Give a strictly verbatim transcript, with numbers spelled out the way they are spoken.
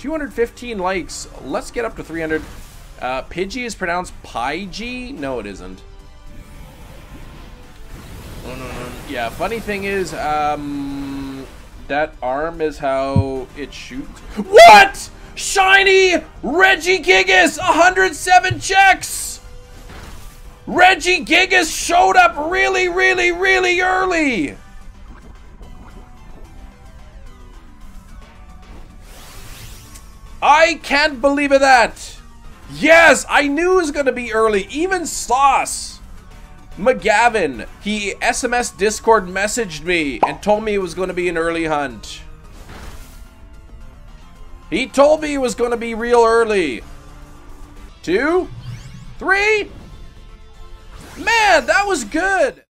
two hundred fifteen likes. Let's get up to three hundred. Uh, Pidgey is pronounced Pidgey? No, it isn't. No, no, no. Yeah, funny thing is, um, that arm is how it shoots. What? Shiny Regigigas, one hundred seven checks! Regigigas showed up really, really, really early! I can't believe it that! Yes, I knew it was gonna be early. Even Sauce McGavin, he S M S Discord messaged me and told me it was gonna be an early hunt. He told me it was gonna be real early. Two, three. Man, that was good.